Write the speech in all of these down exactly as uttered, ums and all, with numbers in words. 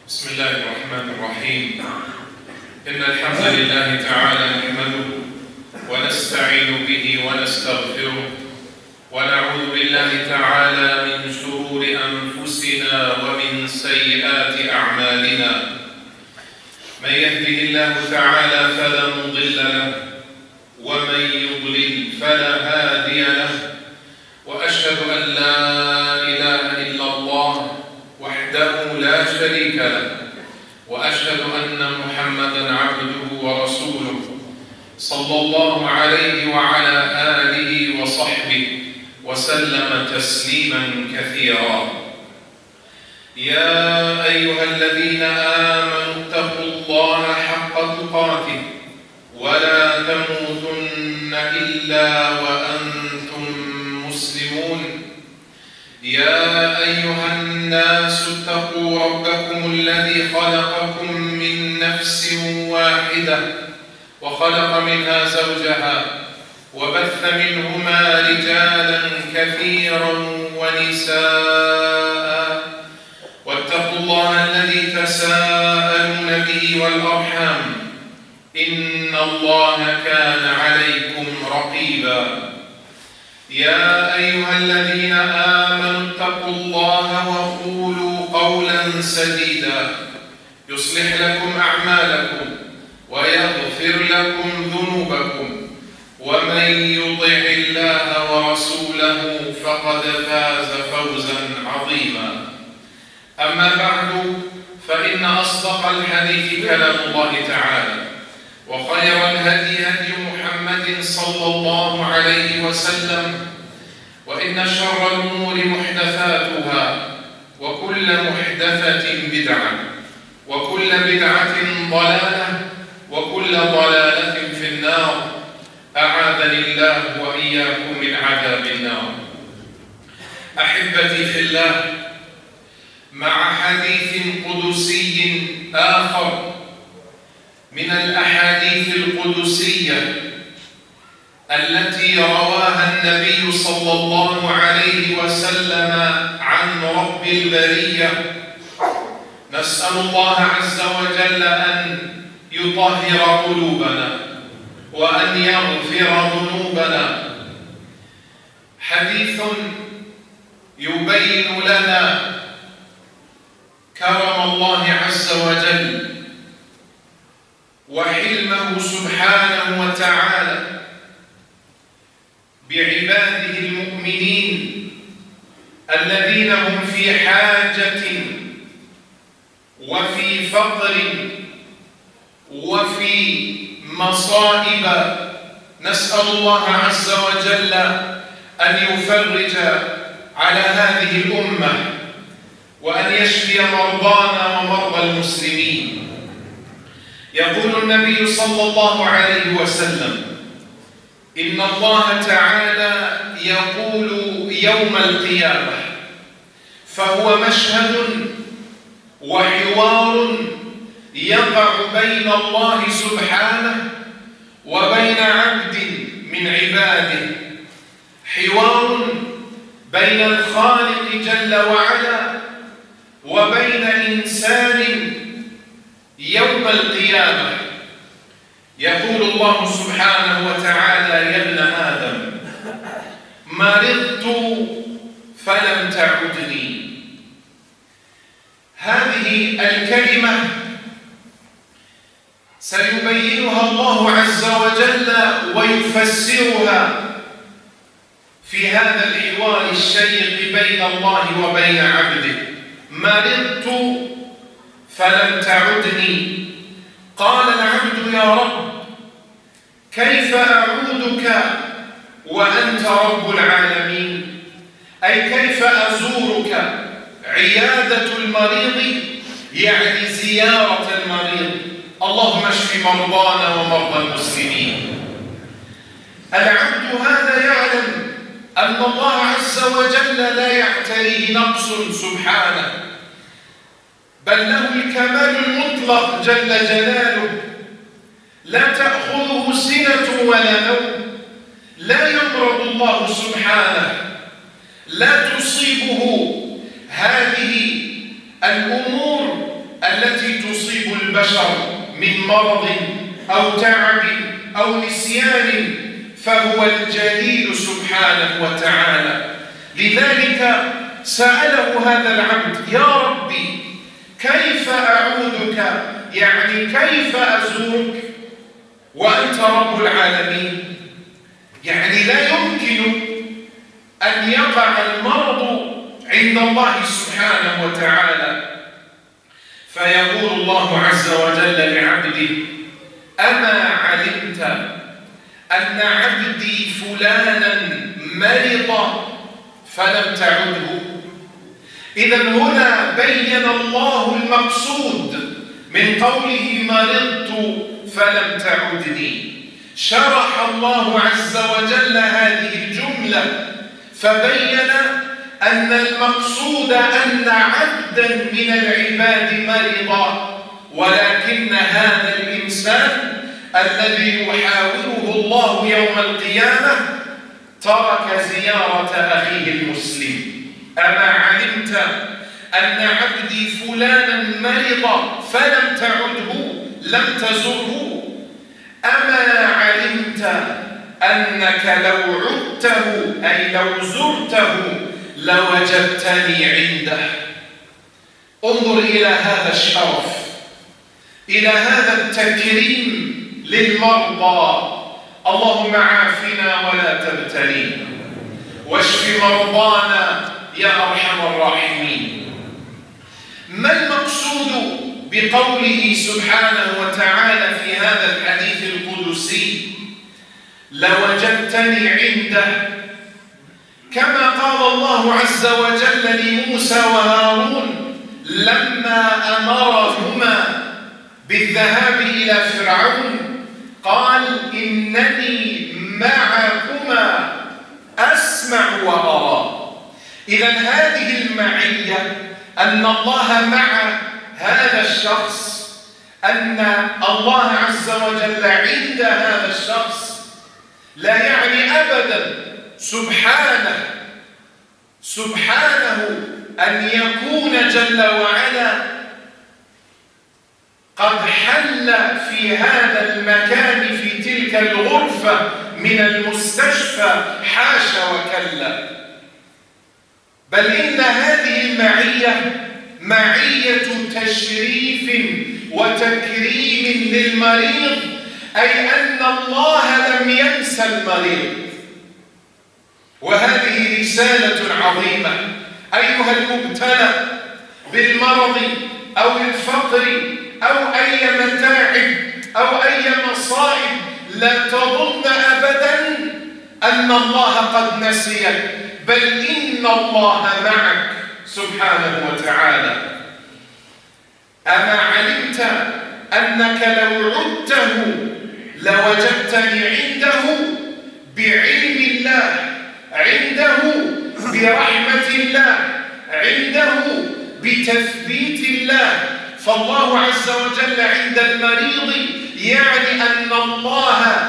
بسم الله الرحمن الرحيم. إن الحمد لله تعالى نحمده ونستعين به ونستغفره ونعوذ بالله تعالى من شرور أنفسنا ومن سيئات أعمالنا. من يهده الله تعالى فلا مضل له ومن يضلل فلا هادي له، وأشهد أن لا إله إلا الله وحده لا شريك له، وأشهد أن محمدًا عبده ورسوله صلى الله عليه وعلى آله وصحبه وسلم تسليمًا كثيرا. يا أيها الذين آمنوا اتقوا الله حق تقاته ولا تموتن إلا وأنتم مسلمون. يا أيها الناس اتقوا ربكم الذي خلقكم من نفس واحدة وخلق منها زوجها وبث منهما رجالا كثيرا ونساء، واتقوا الله الذي تساءلون به والأرحام إن الله كان عليكم رقيبا. يا أيها الذين آمنوا اتقوا الله وقولوا قولا سديدا يصلح لكم أعمالكم ويغفر لكم ذنوبكم، ومن يطع الله ورسوله فقد فاز فوزا عظيما. أما بعد، فإن أصدق الحديث كلام الله تعالى، وخير الهدي هدي محمد صلى الله عليه وسلم، وإن شر الأمور محدثاتها، وكل محدثة بدعة، وكل بدعة ضلالة، وكل ضلالة في النار. أعاذني الله وإياكم من عذاب النار. أحبتي في الله، مع حديث قدسي آخر من الأحاديث القدسية التي رواها النبي صلى الله عليه وسلم عن رب البرية، نسأل الله عز وجل أن يطهر قلوبنا وأن يغفر ذنوبنا. حديث يبين لنا كرم الله عز وجل وحلمه سبحانه وتعالى بعباده المؤمنين الذين هم في حاجة وفي فقر وفي مصائب. نسأل الله عز وجل أن يفرج على هذه الأمة وأن يشفي مرضانا ومرضى المسلمين. يقول النبي صلى الله عليه وسلم: إن الله تعالى يقول يوم القيامة، فهو مشهد وحوار يقع بين الله سبحانه وبين عبد من عباده، حوار بين الخالق جل وعلا وبين إنسان يوم القيامة. يقول الله سبحانه وتعالى: يا ابن آدم مرضت فلم تعدني. هذه الكلمة سيبينها الله عز وجل ويفسرها في هذا الحوار الشيق بين الله وبين عبده. مرضت فلم تعدني. قال العبد: يا رب، كيف أعودك وأنت رب العالمين؟ أي كيف أزورك؟ عيادة المريض يعني زيارة المريض. اللهم اشف مرضانا ومرضى المسلمين. العبد هذا يعلم أن الله عز وجل لا يعتريه نقص سبحانه، بل له الكمال المطلق جل جلاله، لا تأخذه سنة ولا نوم، لا يمرض الله سبحانه، لا تصيبه هذه الأمور التي تصيب البشر من مرض أو تعب أو نسيان، فهو الجليل سبحانه وتعالى. لذلك سأله هذا العبد: يا ربي كيف أعودك؟ يعني كيف أزورك وأنت رب العالمين؟ يعني لا يمكن أن يقع المرض عند الله سبحانه وتعالى. فيقول الله عز وجل لعبده: أما علمت أن عبدي فلانا مرض فلم تعده؟ إذن هنا بين الله المقصود من قوله مرضت فلم تعدني. شرح الله عز وجل هذه الجملة فبين أن المقصود أن عبدا من العباد مرض، ولكن هذا الإنسان الذي يحاوره الله يوم القيامة ترك زيارة أخيه المسلم. أما علمت أن عبدي فلانا مرض فلم تعده، لم تزره؟ أما علمت أنك لو عدته أي لو زرته لوجدتني عنده؟ انظر إلى هذا الشرف، إلى هذا التكريم للمرضى. اللهم عافنا ولا تبتلينا، واشف مرضانا يا أرحم الراحمين. ما المقصود بقوله سبحانه وتعالى في هذا الحديث القدسي: لوجدتني عنده؟ كما قال الله عز وجل لموسى وهارون لما أمرهما بالذهاب إلى فرعون، قال: إنني معكما أسمع وأرى. إذن هذه المعية، أن الله مع هذا الشخص، أن الله عز وجل عند هذا الشخص، لا يعني أبدا سبحانه سبحانه أن يكون جل وعلا قد حل في هذا المكان، في تلك الغرفة من المستشفى، حاشا وكلا، بل إن هذه المعية معية تشريف وتكريم للمريض، أي أن الله لم ينسى المريض. وهذه رسالة عظيمة أيها المبتلى بالمرض أو الفقر أو أي متاعب أو أي مصائب، لا تظن أبدا أن الله قد نسيك، بل إن الله معك سبحانه وتعالى. أما علمت أنك لو عدته لوجدتني عنده؟ بعلم الله، عنده برحمة الله، عنده بتثبيت الله. فالله عز وجل عند المريض يعني أن الله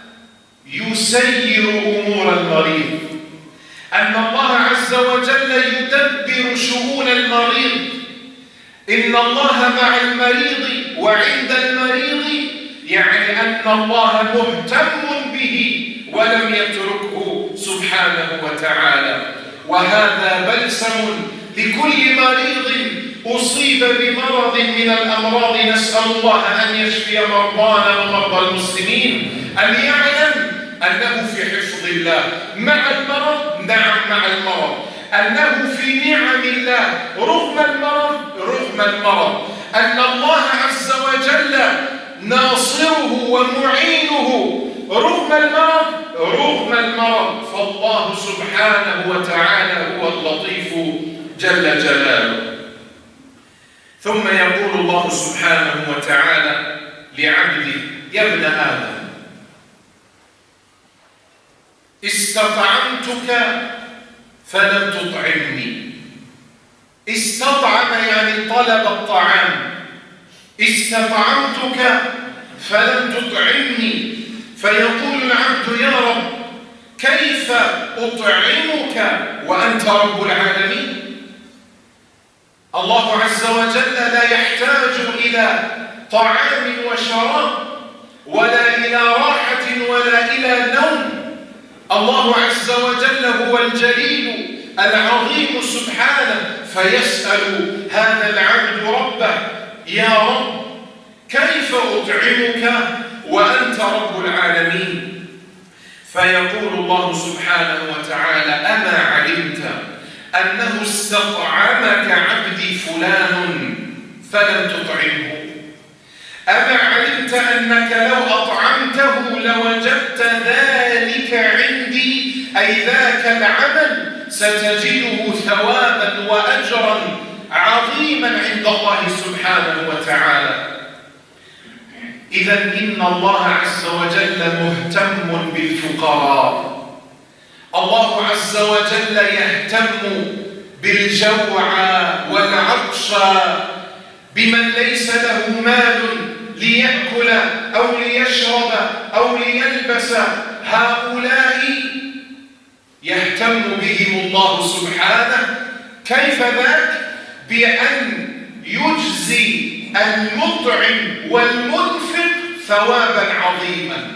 يسير أمور المريض، أن الله عز وجل يدبر شؤون المريض. إن الله مع المريض وعند المريض يعني أن الله مهتم به ولم يتركه سبحانه وتعالى. وهذا بلسم لكل مريض أصيب بمرض من الأمراض. نسأل الله أن يشفي مرضانا ومرضى المسلمين، أن يعلم أنه في حفظ الله مع المرض، نعم مع المرض، أنه في نعم الله رغم المرض، رغم المرض، أن الله عز وجل ناصره ومعينه رغم المرض، رغم المرض. فالله سبحانه وتعالى هو اللطيف جل جلاله. ثم يقول الله سبحانه وتعالى لعبده: يا ابن آدم استطعمتك فلم تطعمني. استطعم يعني طلب الطعام، استطعمتك فلم تطعمني. فيقول العبد: يا رب كيف أطعمك وأنت رب العالمين؟ الله عز وجل لا يحتاج إلى طعام وشراب ولا إلى راحة ولا إلى نوم. الله عز وجل هو الجليل العظيم سبحانه، فيسأل هذا العبد ربه: يا رب كيف أطعمك وأنت رب العالمين؟ فيقول الله سبحانه وتعالى: أما علمت أنه استطعمك عبدي فلان فلم تطعمه؟ أما علمت أنك لو أطعمته لوجدت ذلك عندي، أي ذاك العمل ستجده ثوابا وأجرا عظيما عند الله سبحانه وتعالى. إذا إن الله عز وجل مهتم بالفقراء. الله عز وجل يهتم بالجوعى والعطشى، بمن ليس له مال ليأكل أو ليشرب أو ليلبس. هؤلاء يهتم بهم الله سبحانه. كيف ذاك؟ بأن يجزي المطعم والمنفق ثوابا عظيما.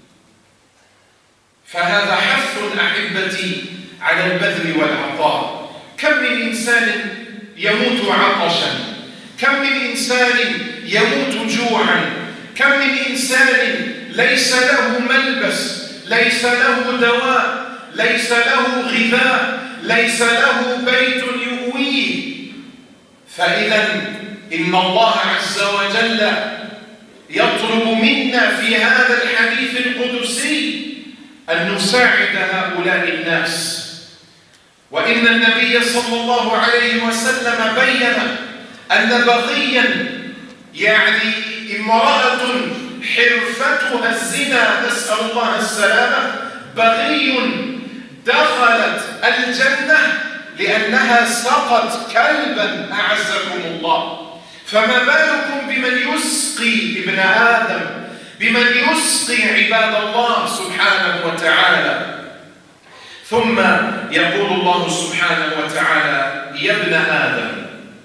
فهذا حث أحبتي على البذل والعطاء. كم من إنسان يموت عطشا، كم من إنسان يموت جوعا، كم من إنسان ليس له ملبس، ليس له دواء، ليس له غذاء، ليس له بيت يؤويه. فإذا إن الله عز وجل يطلب منا في هذا الحديث القدسي أن نساعد هؤلاء الناس. وإن النبي صلى الله عليه وسلم بين أن بغيا، يعني امرأة حرفتها الزنا، نسأل الله السلامة، بغي دخلت الجنة لأنها سقت كلبا، أعزكم الله. فما بالكم بمن يسقي ابن آدم، بمن يسقي عباد الله سبحانه وتعالى. ثم يقول الله سبحانه وتعالى: يا ابن آدم،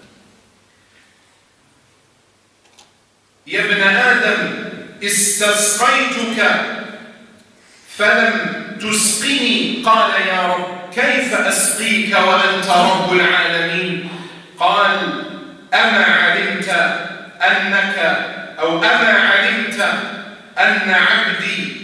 يا ابن آدم استسقيتك فلم تسقني. قال: يا رب كيف أسقيك وأنت رب العالمين؟ قال: أما علمت أنك أو أما علمت أن عبدي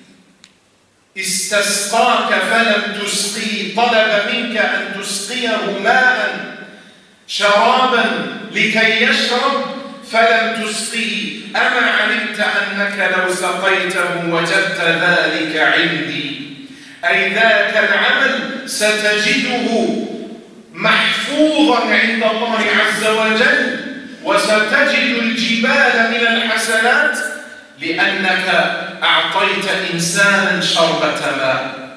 استسقاك فلم تسقيه، طلب منك أن تسقيه ماء شرابا لكي يشرب فلم تسقيه. أما علمت أنك لو سقيته وجدت ذلك عندي، أي ذاك العمل ستجده محفوظا عند الله عز وجل، وستجد الجبال من الحسنات لأنك أعطيت إنسانا شربة ماء.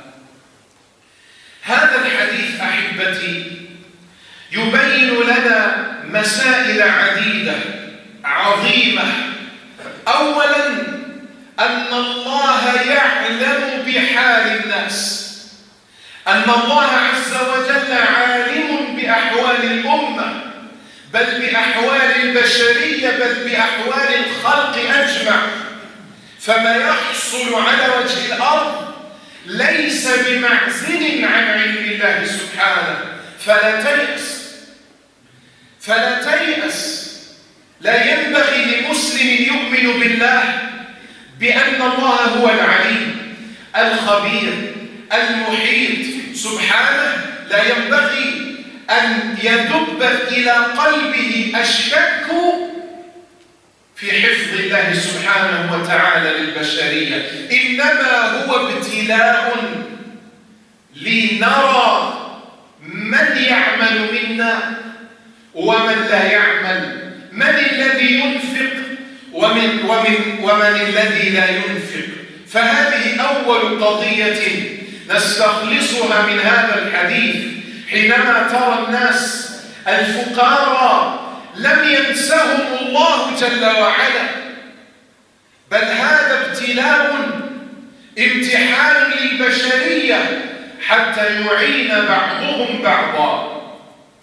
هذا الحديث أحبتي يبين لنا مسائل عديدة عظيمة. أولا أن الله يعلم بحال الناس، أن الله عز وجل عالم بأحوال الأمة، بل بأحوال البشرية، بل بأحوال الخلق أجمع. فما يحصل على وجه الأرض ليس بمعزل عن علم الله سبحانه. فلا تيأس، فلا تيأس. لا ينبغي لمسلم يؤمن بالله بأن الله هو العليم الخبير المحيط سبحانه، لا ينبغي أن يدب إلى قلبه الشك في حفظ الله سبحانه وتعالى للبشرية. إنما هو ابتلاء لنرى من يعمل منا ومن لا يعمل، من الذي ينفق ومن, ومن, ومن الذي لا ينفق. فهذه أول قضية نستخلصها من هذا الحديث. حينما ترى الناس الفقراء لم ينسهم الله جل وعلا، بل هذا ابتلاء، امتحان للبشرية حتى يعين بعضهم بعضا.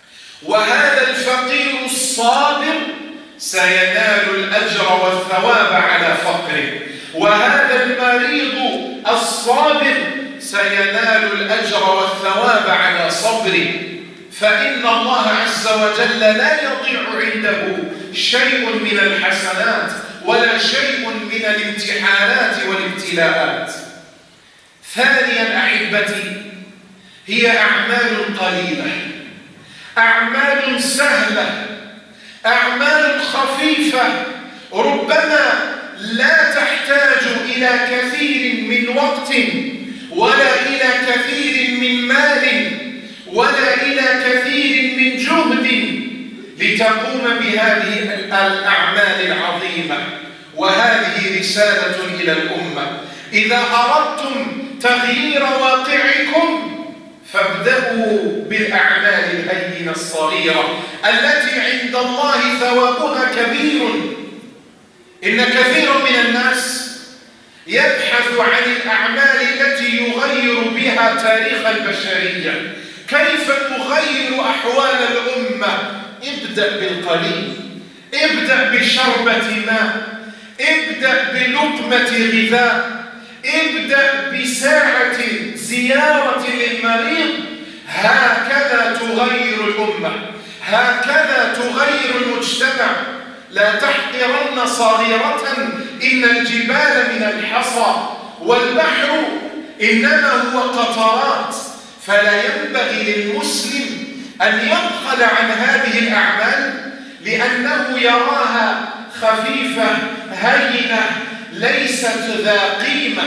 وهذا الفقير الصابر سينال الأجر والثواب على فقره، وهذا المريض الصابر سينال الأجر والثواب على صبره، فإن الله عز وجل لا يضيع عنده شيء من الحسنات ولا شيء من الامتحانات والابتلاءات. ثانيا أحبتي، هي أعمال قليلة، أعمال سهلة، أعمال خفيفة، ربما لا تحتاج إلى كثير من وقت ولا إلى كثير من مال ولا إلى كثير من جهد لتقوم بهذه الأعمال العظيمة. وهذه رسالة إلى الأمة: إذا أردتم تغيير واقعكم فابدأوا بالأعمال الهينة الصغيرة التي عند الله ثوابها كبير. إن كثيرا من الناس يبحث عن الأعمال التي يغير بها تاريخ البشرية. كيف نغير أحوال الأمة؟ ابدأ بالقليل، ابدأ بشربة ماء، ابدأ بلقمة غذاء، ابدأ بساعة زيارة للمريض. هكذا تغير الأمة، هكذا تغير المجتمع. لا تحقرن صغيرة، إن الجبال من الحصى والبحر إنما هو قطرات. فلا ينبغي للمسلم أن يبخل عن هذه الأعمال لأنه يراها خفيفة هينة ليست ذا قيمة.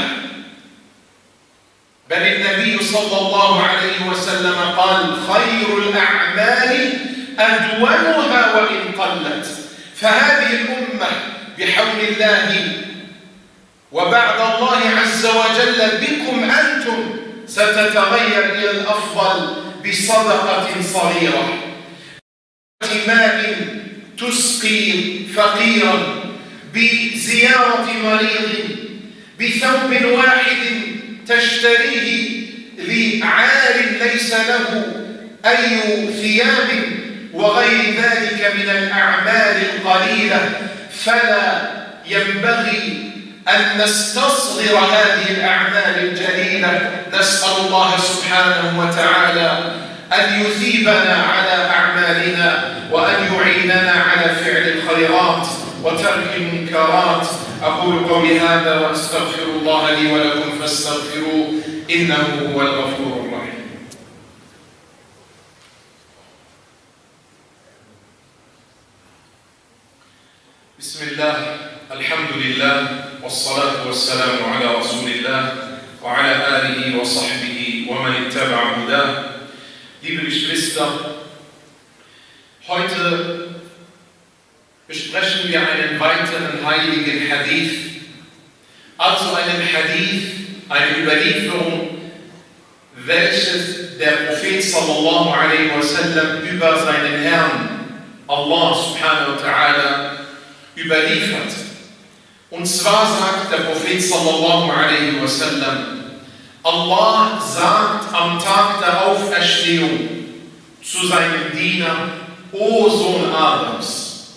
بل النبي صلى الله عليه وسلم قال: خير الأعمال أدومها وإن قلت. فهذه الأمة بحول الله وبعد الله عز وجل بكم أنتم ستتغير إلى الأفضل بصدقة صغيرة، بماء تسقي فقيرا، بزيارة مريض، بثوب واحد تشتريه لعار ليس له أي ثياب، وغير ذلك من الأعمال القليلة. فلا ينبغي أن نستصغر هذه الأعمال الجليلة. نسأل الله سبحانه وتعالى أن يثيبنا على أعمالنا وأن يعيننا على فعل الخيرات وترك المنكرات. أقول قولي هذا وأستغفر الله لي ولكم فاستغفروه إنه هو الغفور الرحيم. بسم الله، الحمد لله، والصلاة والسلام على رسول الله وعلى آله وصحبه ومن اتبع هداه. Liebe Geschwister, heute besprechen wir einen weiteren heiligen Hadith, also einen Hadith, eine Überlieferung, welches der Prophet sallallahu alaihi wasallam über seinen Herrn Allah subhanahu wa ta'ala überliefert. Und zwar sagt der Prophet sallallahu alaihi wasallam: Allah sagt am Tag der Auferstehung zu seinem Diener: O Sohn Adams,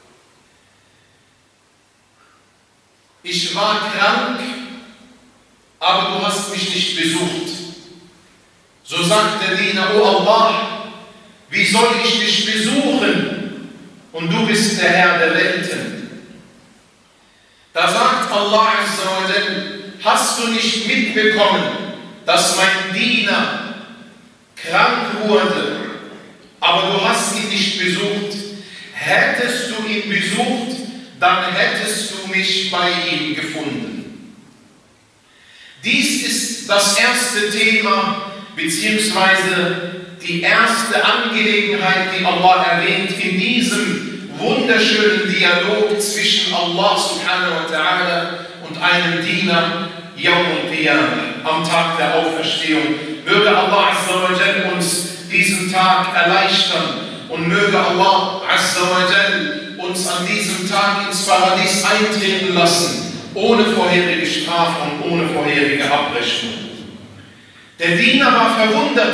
ich war krank, aber du hast mich nicht besucht. So sagt der Diener: O Allah, wie soll ich dich besuchen und du bist der Herr der Welten? Da sagt Allah Azza wa Jal: hast du nicht mitbekommen, dass mein Diener krank wurde, aber du hast ihn nicht besucht? Hättest du ihn besucht, dann hättest du mich bei ihm gefunden. Dies ist das erste Thema, beziehungsweise die erste Angelegenheit, die Allah erwähnt in diesem wunderschönen Dialog zwischen Allah subhanahu wa ta'ala und einem Diener Yawm al-Qiyamah, am Tag der Auferstehung. Möge Allah Azza wa Jal uns diesen Tag erleichtern und möge Allah Azza wa Jal uns an diesem Tag ins Paradies eintreten lassen, ohne vorherige Strafe und ohne vorherige Abrechnung. Der Diener war verwundert,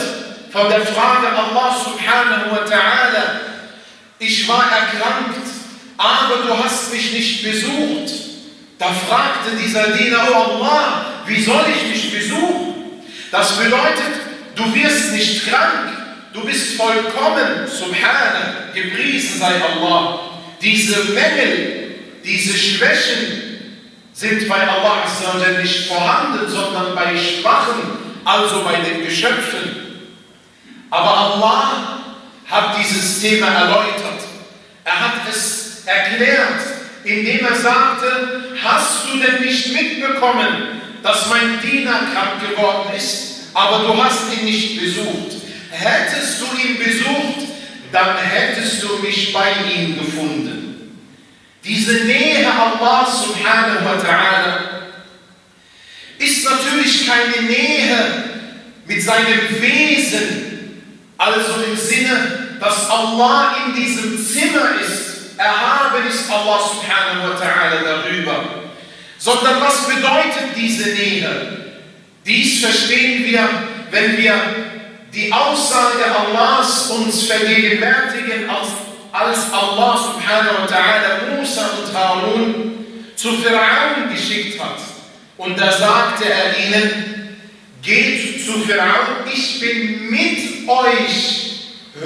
von der Frage Allah subhanahu wa ta'ala, ich war erkrankt, aber du hast mich nicht besucht. Da fragte dieser Diener, oh Allah, wie soll ich dich besuchen? Das bedeutet, du wirst nicht krank, du bist vollkommen, subhana, gepriesen sei Allah. Diese Mängel, diese Schwächen sind bei Allah nicht vorhanden, sondern bei Schwachen, also bei den Geschöpfen. Aber Allah hat dieses Thema erläutert. Er hat es erklärt, indem er sagte, hast du denn nicht mitbekommen, dass mein Diener krank geworden ist, aber du hast ihn nicht besucht. Hättest du ihn besucht, dann hättest du mich bei ihm gefunden. Diese Nähe Allah subhanahu wa ta'ala ist natürlich keine Nähe mit seinem Wesen, also im Sinne, dass Allah in diesem Zimmer ist, erhaben ist Allah subhanahu wa ta'ala darüber. Sondern was bedeutet diese Nähe? Dies verstehen wir, wenn wir die Aussage Allahs uns vergegenwärtigen, als, als Allah subhanahu wa ta'ala Musa und Harun zu Pharaon geschickt hat. Und da sagte er ihnen, geht zu Pharaon, ich bin mit euch,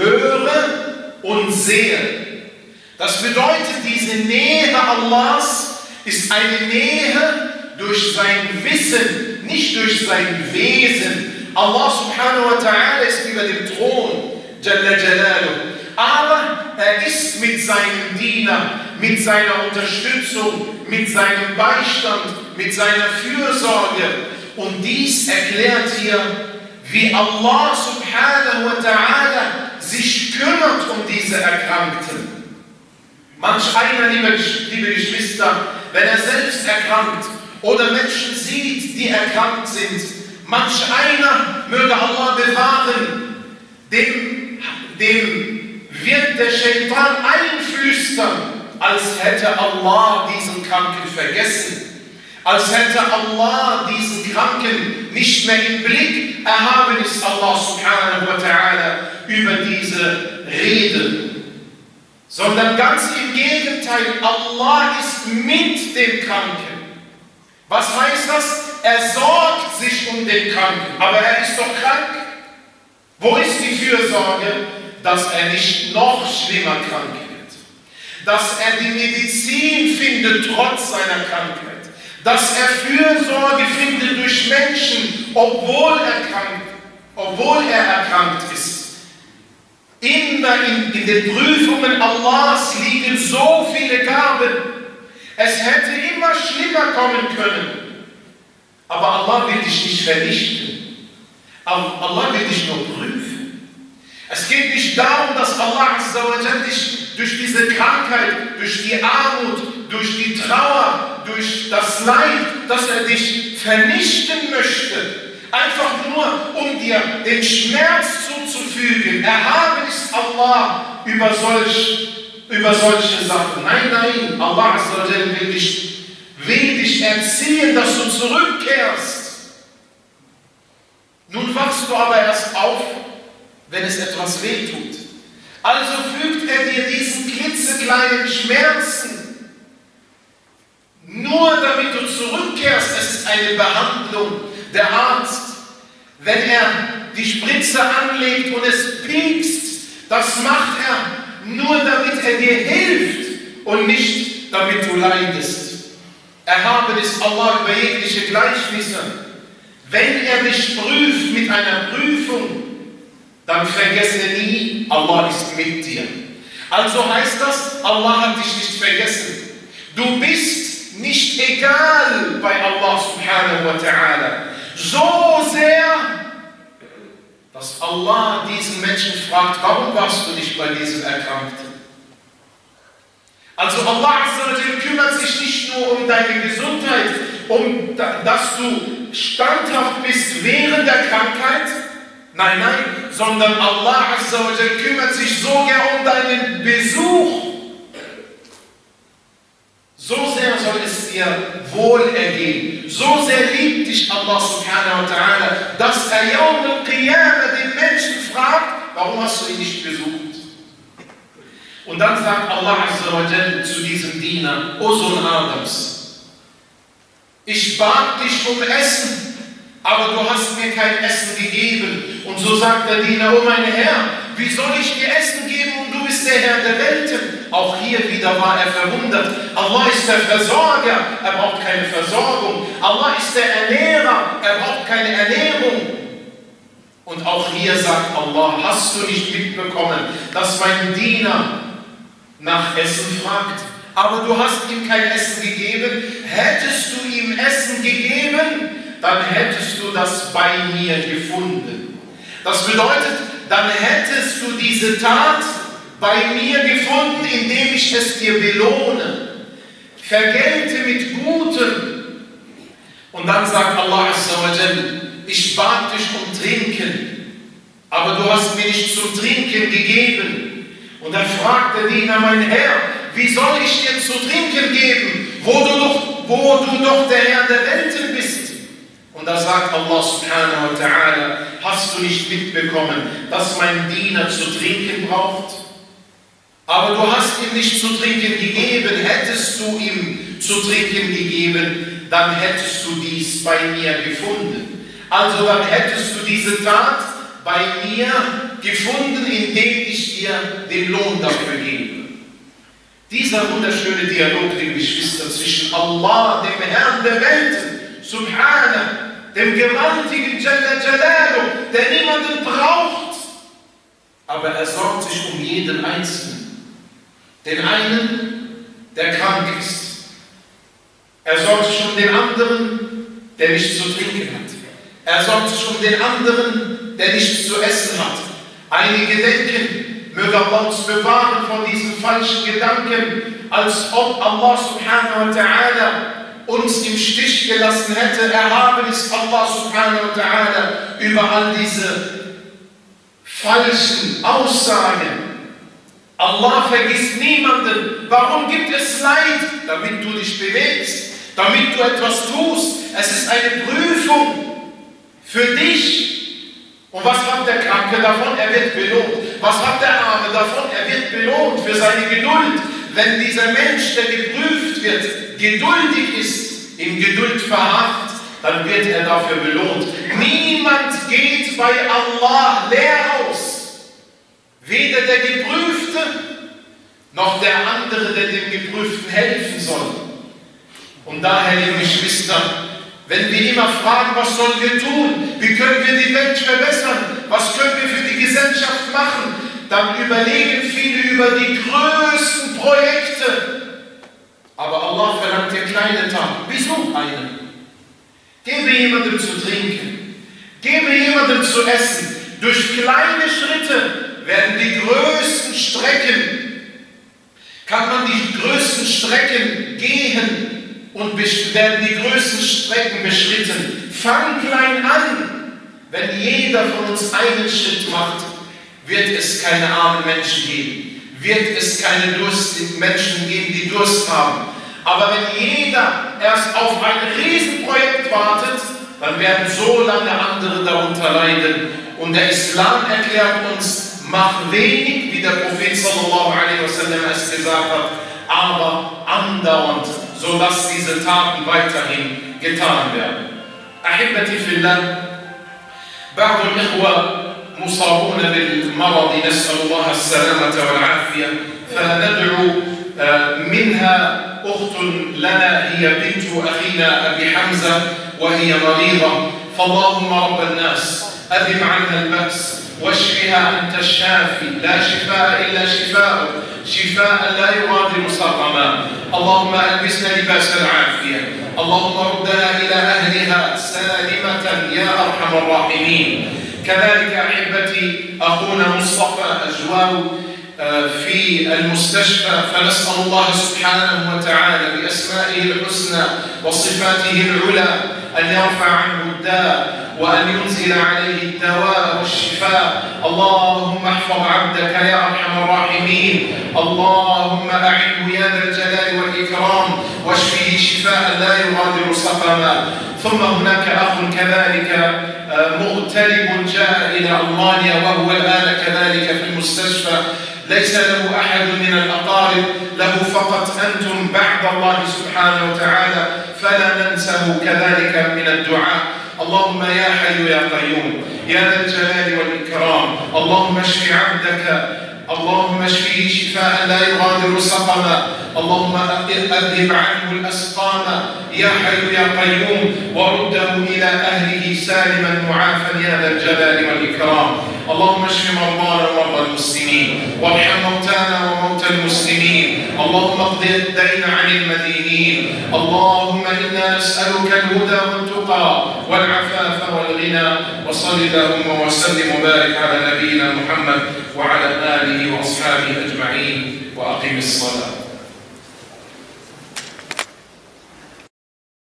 höre und sehe. Das bedeutet, diese Nähe Allahs ist eine Nähe durch sein Wissen, nicht durch sein Wesen. Allah subhanahu wa ta'ala ist über dem Thron, Jalla Jalaluh. Aber er ist mit seinem Diener, mit seiner Unterstützung, mit seinem Beistand, mit seiner Fürsorge. Und dies erklärt hier, wie Allah subhanahu wa ta'ala sich kümmert um diese Erkrankten. Manch einer, liebe, liebe Geschwister, wenn er selbst erkrankt oder Menschen sieht, die erkrankt sind, manch einer, möge Allah bewahren, dem, dem wird der Shaitan einflüstern, als hätte Allah diesen Kranken vergessen, als hätte Allah diesen Kranken nicht mehr im Blick. Erhaben ist Allah subhanahu wa ta'ala über diese Rede. Sondern ganz im Gegenteil, Allah ist mit dem Kranken. Was heißt das? Er sorgt sich um den Kranken, aber er ist doch krank. Wo ist die Fürsorge? Dass er nicht noch schlimmer krank wird. Dass er die Medizin findet trotz seiner Krankheit. Dass er Fürsorge findet durch Menschen, obwohl er krank, obwohl er erkrankt ist. Immer in, in den Prüfungen Allahs liegen so viele Gaben. Es hätte immer schlimmer kommen können. Aber Allah will dich nicht vernichten. Allah will dich nur prüfen. Es geht nicht darum, dass Allah dich durch diese Krankheit, durch die Armut, durch die Trauer, durch das Leid, dass er dich vernichten möchte. Einfach nur, um dir den Schmerz zuzufügen. Erhaben ist Allah über, solch, über solche Sachen. Nein, nein, Allah will dich, will dich erziehen, dass du zurückkehrst. Nun wachst du aber erst auf, wenn es etwas wehtut. Also fügt er dir diesen klitzekleinen Schmerzen, nur damit du zurückkehrst. Es ist eine Behandlung. Der Arzt, wenn er die Spritze anlegt und es piekst, das macht er nur, damit er dir hilft und nicht, damit du leidest. Erhaben ist Allah über jegliche Gleichnisse. Wenn er dich prüft mit einer Prüfung, dann vergesse nie, Allah ist mit dir. Also heißt das, Allah hat dich nicht vergessen. Du bist nicht egal bei Allah subhanahu wa ta'ala. So sehr, dass Allah diesen Menschen fragt, warum warst du nicht bei diesem Erkrankten? Also Allah kümmert sich nicht nur um deine Gesundheit, um dass du standhaft bist während der Krankheit, nein, nein, sondern Allah kümmert sich sogar um deinen Besuch. So sehr soll es es dir Wohlergehen. So sehr liebt dich Allah subhanahu wa ta'ala, dass er Yawm al-Qiyamah den Menschen fragt, warum hast du ihn nicht besucht? Und dann sagt Allah azza wa jalla zu diesem Diener, O Sohn Adams, ich bat dich um Essen, aber du hast mir kein Essen gegeben. Und so sagt der Diener, oh mein Herr, wie soll ich dir Essen geben und du bist der Herr der Welten? Auch hier wieder war er verwundert. Allah ist der Versorger, er braucht keine Versorgung. Allah ist der Ernährer, er braucht keine Ernährung. Und auch hier sagt Allah, hast du nicht mitbekommen, dass mein Diener nach Essen fragt? Aber du hast ihm kein Essen gegeben. Hättest du ihm Essen gegeben, dann hättest du das bei mir gefunden. Das bedeutet, dann hättest du diese Tat bei mir gefunden, indem ich es dir belohne. Vergelte mit Gutem. Und dann sagt Allah azza wa jalla, ich bat dich um Trinken, aber du hast mir nicht zum Trinken gegeben. Und dann fragt der Diener, mein Herr, wie soll ich dir zu trinken geben, wo du doch, wo du doch der Herr der Welten bist? Und da sagt Allah subhanahu wa ta'ala, hast du nicht mitbekommen, dass mein Diener zu trinken braucht? Aber du hast ihm nicht zu trinken gegeben. Hättest du ihm zu trinken gegeben, dann hättest du dies bei mir gefunden. Also dann hättest du diese Tat bei mir gefunden, indem ich dir den Lohn dafür gebe. Dieser wunderschöne Dialog, liebe Geschwister, zwischen Allah, dem Herrn der Welten, Subhana, dem gewaltigen Jalla Jalalu, der niemanden braucht, aber er sorgt sich um jeden Einzelnen. Den einen, der krank ist. Er sorgt sich um den anderen, der nichts zu trinken hat. Er sorgt sich um den anderen, der nichts zu essen hat. Einige denken, möge Allah uns bewahren von diesen falschen Gedanken, als ob Allah subhanahu wa ta'ala uns im Stich gelassen hätte. Erhaben ist Allah subhanahu wa ta'ala über all diese falschen Aussagen. Allah vergisst niemanden. Warum gibt es Leid? Damit du dich bewegst, damit du etwas tust. Es ist eine Prüfung für dich. Und was hat der Kranke davon? Er wird belohnt. Was hat der Arme davon? Er wird belohnt für seine Geduld. Wenn dieser Mensch, der geprüft wird, geduldig ist, in Geduld verharrt, dann wird er dafür belohnt. Niemand geht bei Allah leer aus. Weder der Geprüfte, noch der andere, der dem Geprüften helfen soll. Und daher, liebe Geschwister, wenn wir immer fragen, was sollen wir tun, wie können wir die Welt verbessern, was können wir für die Gesellschaft machen, dann überlegen viele über die größten Projekte. Aber Allah verlangt dir kleine Taten. Besuch einen. Gebe jemandem zu trinken. Gebe jemandem zu essen. Durch kleine Schritte werden die größten Strecken, kann man die größten Strecken gehen und werden die größten Strecken beschritten. Fang klein an. Wenn jeder von uns einen Schritt macht, wird es keine armen Menschen geben, wird es keine durstigen Menschen geben, die Durst haben. Aber wenn jeder erst auf ein Riesenprojekt wartet, dann werden so lange andere darunter leiden. Und der Islam erklärt uns, mach wenig, wie der Prophet sallallahu alaihi wasallam es gesagt hat, aber andauernd, sodass diese Taten weiterhin getan werden. Ahibati fillah, بعض الإخوة مصابون بالمرض نسأل الله السلامة والعافية فندعو منها أخت لنا هي بنت أخينا أبي حمزة وهي مريضة فاللهم رب الناس أذب عنها البأس واشفها أنت الشافي لا شفاء إلا شفاءك شفاء لا يغادر سقما اللهم ألبسنا لباس العافية اللهم ردها إلى أهلها سالمة يا أرحم الراحمين. كذلك أحبتي أخونا مصطفى أجواو في المستشفى فنسأل الله سبحانه وتعالى بأسمائه الحسنى وصفاته العلى أن يرفع عنه الداء وأن ينزل عليه الدواء والشفاء. اللهم احفظ عبدك يا أرحم الراحمين. اللهم أعنه يا ذا الجلال والإكرام واشفه شفاء لا يغادر سقما. ثم هناك أخ كذلك مغترب جاء إلى ألمانيا وهو الآن كذلك في المستشفى، ليس له أحد من الأقارب، له فقط أنتم بعد الله سبحانه وتعالى، فلا ننسه كذلك من الدعاء. اللهم يا حي يا قيوم يا ذا الجلال والإكرام، اللهم اشف عبدك، اللهم اشفيه شفاء لا يغادر سقما، اللهم أذهب عنه الأسقام يا حي يا قيوم، ورده إلى أهله سالما معافا يا ذا الجلال والإكرام. اللهم اشف مرضانا ومرضى المسلمين، وارحم موتانا وموتى المسلمين، اللهم اقض الدين عن المدينين. اللهم إنا نسألك الهدى والتقى والعفاف والغنى. وصل اللهم وسلم وبارك على نبينا محمد وعلى آله وأصحابه أجمعين، وأقم الصلاة.